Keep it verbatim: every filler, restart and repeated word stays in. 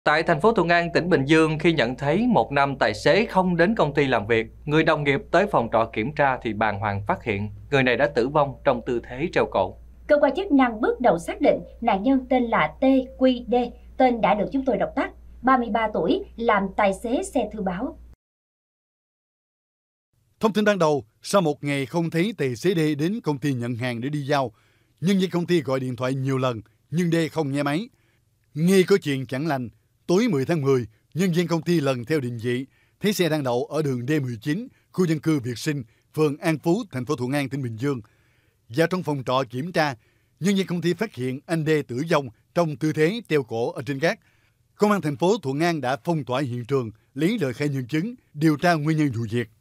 Tại thành phố Thuận An, tỉnh Bình Dương, khi nhận thấy một nam tài xế không đến công ty làm việc, người đồng nghiệp tới phòng trọ kiểm tra thì bàng hoàng phát hiện người này đã tử vong trong tư thế treo cổ. Cơ quan chức năng bước đầu xác định nạn nhân tên là tê quy đê, tên đã được chúng tôi đọc tắt, ba mươi ba tuổi, làm tài xế xe thư báo. Thông tin ban đầu, sau một ngày không thấy tài xế D đến công ty nhận hàng để đi giao, nhân viên công ty gọi điện thoại nhiều lần nhưng D không nghe máy. Nghi có chuyện chẳng lành, tối mười tháng mười, nhân viên công ty lần theo định vị, thấy xe đang đậu ở đường D mười chín, khu dân cư Việt Sinh, phường An Phú, thành phố Thuận An, tỉnh Bình Dương. Vào trong phòng trọ kiểm tra, nhân viên công ty phát hiện anh D tử vong trong tư thế treo cổ ở trên gác. Công an thành phố Thuận An đã phong tỏa hiện trường, lấy lời khai nhân chứng, điều tra nguyên nhân vụ việc.